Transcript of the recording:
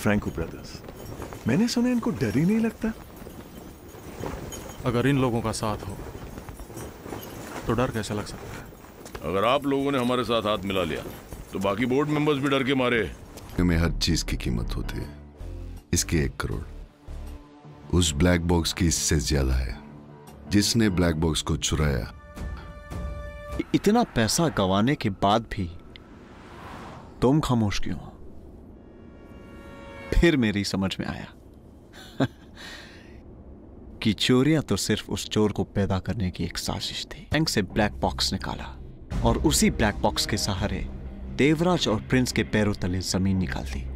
Franco brothers, मैंने सुना इनको डर ही नहीं लगता। अगर इन लोगों का साथ हो तो डर कैसे लग सकता है? अगर आप लोगों ने हमारे साथ हाथ मिला लिया तो बाकी बोर्ड मेंबर्स भी डर के मारे। में हर चीज की कीमत होती है, इसकी 1 करोड़ उस ब्लैक बॉक्स की इससे ज्यादा है। जिसने ब्लैक बॉक्स को चुराया। इतना पैसा गंवाने के बाद भी तुम खामोश क्यों? फिर मेरी समझ में आया कि चोरियां तो सिर्फ उस चोर को पैदा करने की एक साजिश थी। बैंक से ब्लैक बॉक्स निकाला और उसी ब्लैक बॉक्स के सहारे देवराज और प्रिंस के पैरों तले जमीन निकाल दी।